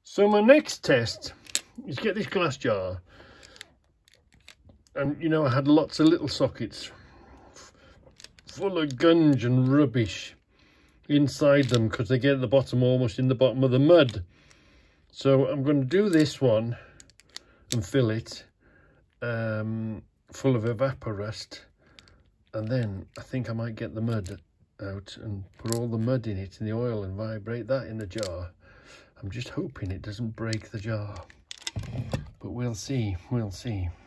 So my next test is get this glass jar, and you know I had lots of little sockets full of gunge and rubbish inside them because they get at the bottom, almost in the bottom of the mud. So I'm going to do this one and fill it full of evaporust, and then I think I might get the mud out and put all the mud in it in the oil and vibrate that in the jar. I'm just hoping it doesn't break the jar, but we'll see, we'll see.